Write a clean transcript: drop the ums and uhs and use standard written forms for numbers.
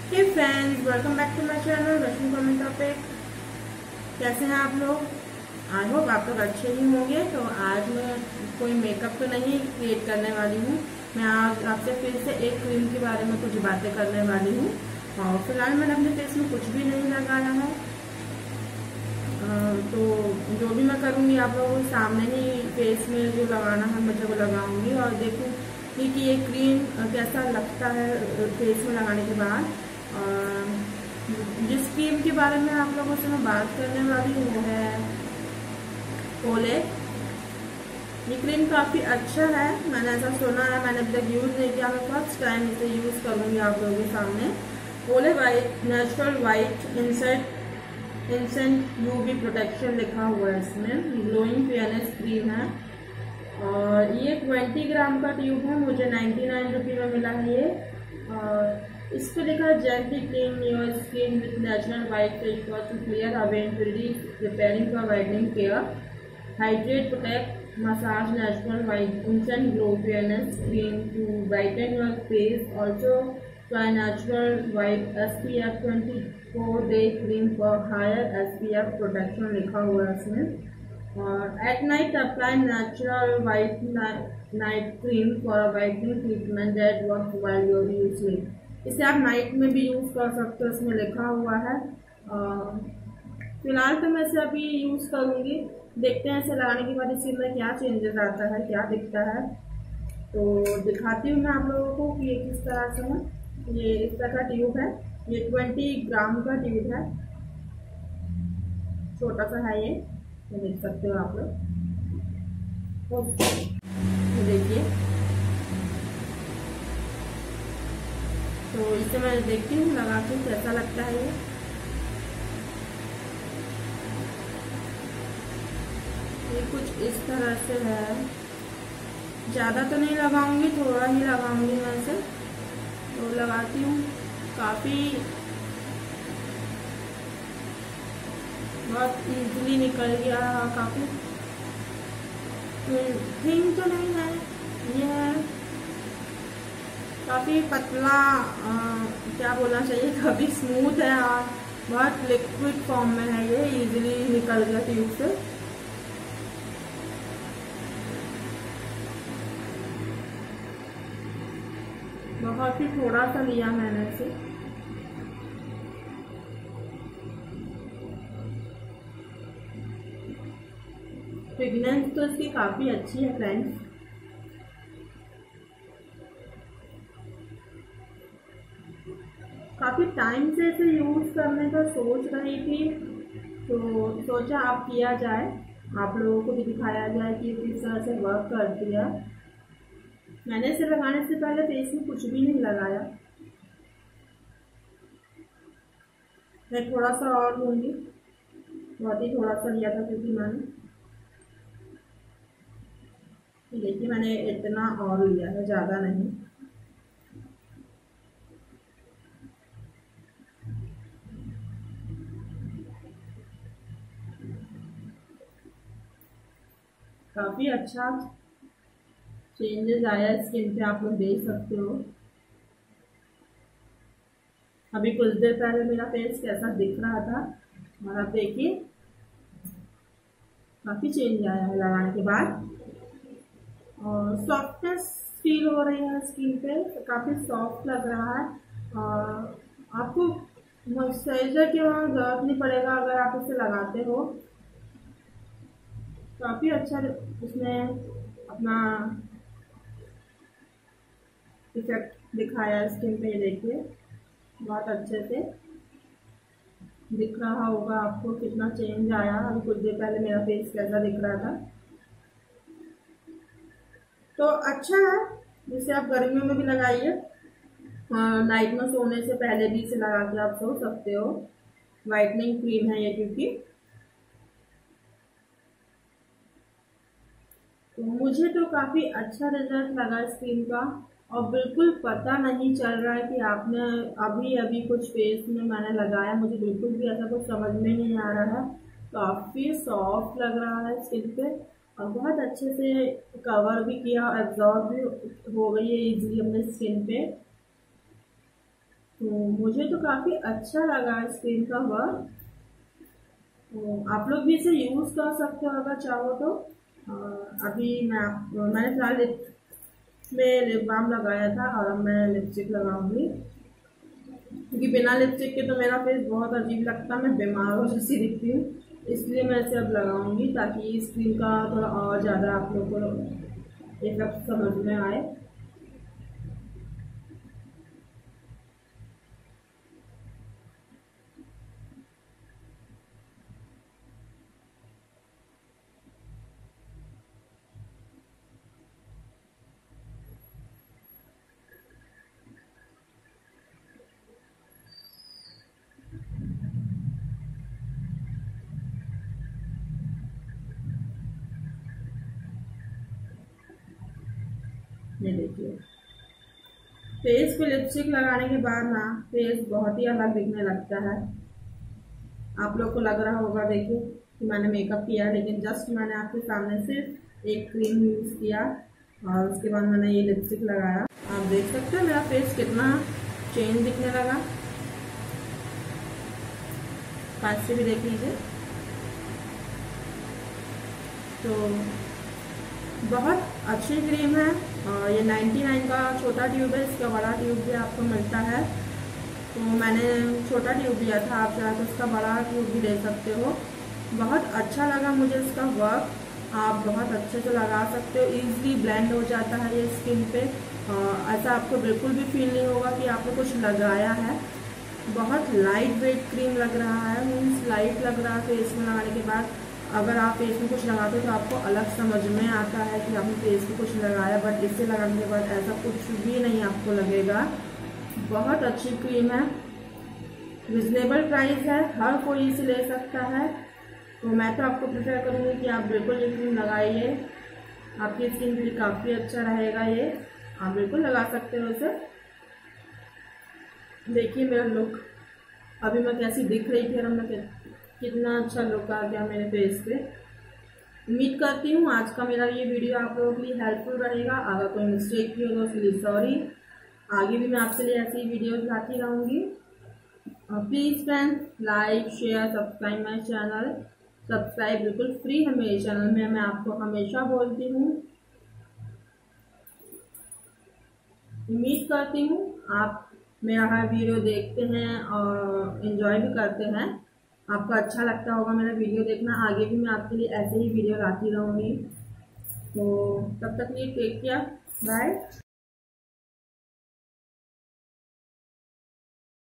Hey friends, welcome back to my channel Rashmi comment topic. कैसे हैं आप लोग? आई होप आप लोग अच्छे ही होंगे। तो आज मैं कोई मेकअप तो नहीं क्रिएट करने वाली हूँ। मैं आज आपसे फिर से एक क्रीम के बारे में कुछ बातें करने वाली हूँ। और फिलहाल मैंने अपने फेस में कुछ भी नहीं लगाया है। तो जो भी मैं करूँगी आप लोगों के सामने ही फेस में जो लगाना है मुझे वो लगाऊंगी और देखूँगी कि ये क्रीम कैसा लगता है फेस में लगाने के बाद। जिस क्रीम के बारे में आप लोगों से मैं बात करने वाली हूँ वो है ओले। ये क्रीम काफ़ी अच्छा है, मैंने ऐसा सुना है, मैंने अभी तक यूज़ नहीं किया। मैं फर्स्ट टाइम इसे यूज़ करूँगी आप लोगों के सामने। Olay white natural white instant UV protection लिखा हुआ है इसमें। ग्लोइंग फेयरनेस क्रीम है और ये 20 ग्राम का ट्यूब है। मुझे 99 रुपये में मिला है ये। और इस पर लिखा है gently clean your skin with natural white face wash to clear away impurities, preparing for whitening care, hydrate, protect, massage, natural white instant glow fairness cream to brighten your face, also try natural white SPF 24 day cream for higher SPF protection लिखा हुआ है इसमें। और at night apply natural white night cream for a whitening treatment that works while you're using। इसे आप night में भी use कर सकते हो, इसमें लिखा हुआ है। फिलहाल तो मैं इसे अभी यूज करूंगी, देखते हैं इसे लगाने के बाद इसके अंदर क्या चेंजेस आता है, क्या दिखता है। तो दिखाती हूँ मैं आप लोगों को कि ये किस तरह से है। ये इस तरह का ट्यूब है, ये 20 ग्राम का ट्यूब है, छोटा सा है ये देख सकते हो आप लोग। तो देखिए, तो इसे मैं देखती हूँ लगा के कैसा लगता है ये कुछ इस तरह से है। ज़्यादा तो नहीं लगाऊंगी, थोड़ा ही लगाऊंगी मैं इसे। तो लगाती हूँ, काफ़ी बहुत इजीली निकल गया। काफ़ी थिन तो नहीं है, ये है काफ़ी पतला, क्या बोलना चाहिए, काफ़ी स्मूथ है और बहुत लिक्विड फॉर्म में है। ये इजीली निकल गया ट्यूब से। बहुत ही थोड़ा सा लिया मैंने इसे। फ्रेगनेंस तो इसकी काफ़ी अच्छी है फ्रेंड्स। काफ़ी टाइम से इसे यूज़ करने का सोच रही थी, तो सोचा आप किया जाए, आप लोगों को भी दिखाया जाए कि किस तरह से वर्क करती है। मैंने इसे लगाने से पहले फेस में कुछ भी नहीं लगाया। मैं थोड़ा सा और लूँगी, बहुत ही थोड़ा सा लिया था क्योंकि देखिए मैंने इतना और लिया है, ज़्यादा नहीं। काफ़ी अच्छा चेंजेस आया स्किन पे, आप लोग देख सकते हो। अभी कुछ देर पहले मेरा फेस कैसा दिख रहा था और आप देखिए काफ़ी चेंज आया है लगाने के बाद। और सॉफ्टनेस फील हो रही है स्किन पे, काफ़ी सॉफ्ट लग रहा है। और आपको मॉइस्चराइजर की वहाँ जरूरत नहीं पड़ेगा अगर आप इसे लगाते हो। काफ़ी अच्छा इसने अपना इफेक्ट दिखाया स्किन पे। देखिए बहुत अच्छे से दिख रहा होगा आपको कितना चेंज आया। अभी कुछ देर पहले मेरा फेस कैसा दिख रहा था। तो अच्छा है, जिसे आप गर्मियों में भी लगाइए, नाइट में सोने से पहले भी इसे लगा के आप सो सकते हो। वाइटनिंग क्रीम है ये क्योंकि। तो मुझे तो काफ़ी अच्छा रिजल्ट लगा इस क्रीम का और बिल्कुल पता नहीं चल रहा है कि आपने अभी अभी कुछ फेस में मैंने लगाया, मुझे बिल्कुल भी ऐसा कुछ समझ में नहीं आ रहा है। काफ़ी सॉफ्ट लग रहा है स्किन पे और बहुत अच्छे से कवर भी किया, एब्जॉर्ब भी हो गई है इजीली अपने स्किन पे। तो मुझे तो काफ़ी अच्छा लगा इस क्रीम का वर्क। तो आप लोग भी इसे यूज़ कर सकते हो अगर चाहो तो। अभी मैंने फिलहाल लिप में लिप बाम लगाया था और अब मैं लिपस्टिक लगाऊंगी, क्योंकि बिना लिपस्टिक के तो मेरा फेस बहुत अजीब लगता है, मैं बीमार हो जैसी दिखती हूँ। इसलिए मैं इसे अब लगाऊंगी ताकि इस क्रीम का थोड़ा और ज़्यादा आप लोग को इफेक्ट समझ में आए। ये देखिए, फेस पे लिपस्टिक लगाने के बाद ना फेस बहुत ही अलग दिखने लगता है। आप लोग को लग रहा होगा देखिए कि मैंने मेकअप किया, लेकिन जस्ट मैंने आपके सामने सिर्फ एक क्रीम यूज़ किया और उसके बाद मैंने ये लिपस्टिक लगाया। आप देख सकते हो मेरा फेस कितना चेंज दिखने लगा। पास से भी देख लीजिए। तो बहुत अच्छी क्रीम है और ये 99 का छोटा ट्यूब है, इसका बड़ा ट्यूब भी आपको मिलता है। तो मैंने छोटा ट्यूब लिया था, आप चाहे तो उसका बड़ा ट्यूब भी ले सकते हो। बहुत अच्छा लगा मुझे इसका वर्क, आप बहुत अच्छे से लगा सकते हो, इजीली ब्लेंड हो जाता है ये स्किन पे। ऐसा आपको बिल्कुल भी फील नहीं होगा कि आपने कुछ लगाया है। बहुत लाइट वेट क्रीम लग रहा है, मीन्स लाइट लग रहा है फेस में लगाने के बाद। अगर आप फेस में कुछ लगाते हो तो आपको अलग समझ में आता है कि आपने फेस में कुछ लगाया, बट इसे लगाने के बाद ऐसा कुछ भी नहीं आपको लगेगा। बहुत अच्छी क्रीम है, रिजनेबल प्राइस है, हर कोई इसे ले सकता है। तो मैं तो आपको प्रेफर करूँगी कि आप बिल्कुल ये क्रीम लगाइए, आपकी स्किन के लिए काफ़ी अच्छा रहेगा ये। आप बिल्कुल लगा सकते हो इसे। देखिए मेरा लुक, अभी मैं कैसी दिख रही थी और मैं कितना अच्छा लुक आ गया मेरे फेस पे। उम्मीद करती हूँ आज का मेरा ये वीडियो आप लोगों के लिए हेल्पफुल रहेगा। अगर कोई मिस्टेक भी हो तो उसके लिए सॉरी। आगे भी मैं आपके लिए ऐसी वीडियोस लाती रहूँगी। Please friends, like share subscribe my channel. Subscribe बिल्कुल फ्री है मेरे चैनल में, मैं आपको हमेशा बोलती हूँ। उम्मीद करती हूँ आप मेरा हर वीडियो देखते हैं और एंजॉय भी करते हैं। आपको अच्छा लगता होगा मेरा वीडियो देखना। आगे भी मैं आपके लिए ऐसे ही वीडियो लाती रहूँगी। तो तब तक लिए टेक केयर, बाय।